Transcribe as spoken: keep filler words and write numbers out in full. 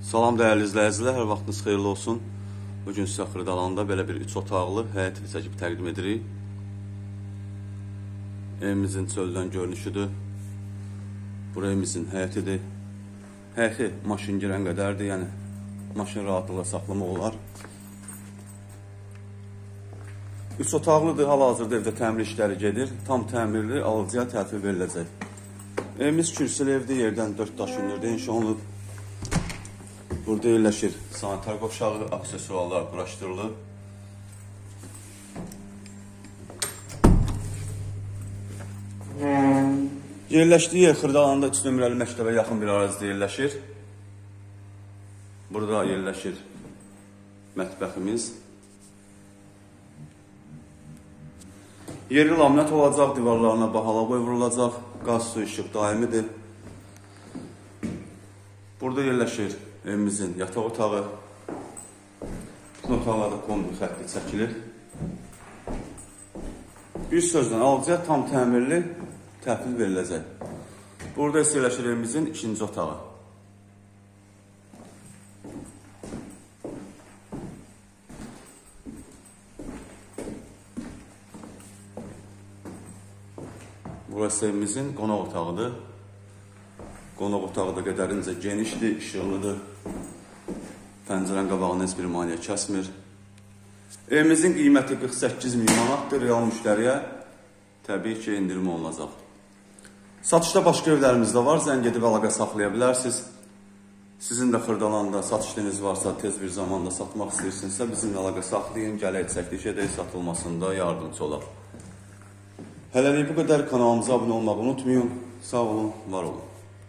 Salam dəyərli izləyicilər, hər vaxtınız xeyirli olsun. Bugün sizə Xırdalanda belə bir üç otaqlı həyət evi çəkib təqdim edirik. Evimizin çöldən görünüşüdür. Bura evimizin həyətidir. Həyəti maşın girən qədərdir, yəni maşın rahatlıqla saxlamaq olar. üç otaqlıdır, hal-hazırda evdə təmir işləri gedir. Tam təmirli alıcıya təhvil veriləcək. Evimiz kürsülü evdə yerdən dörd daş hündürdə inşa olunub. Burada yerləşir sanitar qovşağı, aksesuarlar quraşdırılıb. Yerləşdiyi yer Xırdalanda üç nömrəli məktəbə yaxın bir ərazidə yerləşir. Burada yerləşir mətbəximiz. Yeri laminat olacaq, divarlarına bahala boy vurulacaq, qaz, su, işıq daimidir. Burada yerləşir evimizin yataq otağı. Bütün otaqlarda kombi xətti çəkilir. Bir sözlə alıcıya tam təmirli təhvil veriləcək. Burada isə yerləşir evimizin ikinci otağı. Burası evimizin qonaq otağıdır. Qonaq otağı da qədərincə genişdir, işıqlıdır. Pəncərənin qabağını heç bir maneə kəsmir. Evimizin qiyməti qırx səkkiz min manatdır. Real müştəriyə təbii ki, indirim olunacaq. Satışda başqa evlərimiz də var. Zəng edib əlaqə saxlaya bilərsiniz. Sizin də Xırdalanda satışınız varsa, tez bir zamanda satmaq istəyirsinizsə, bizimlə əlaqə saxlayın. Gələk çəkiliş edək, satılmasında yardımcı olaq. Hələlik bu qədər. Kanalımıza abunə olmağı unutmayın. Sağ olun, var olun.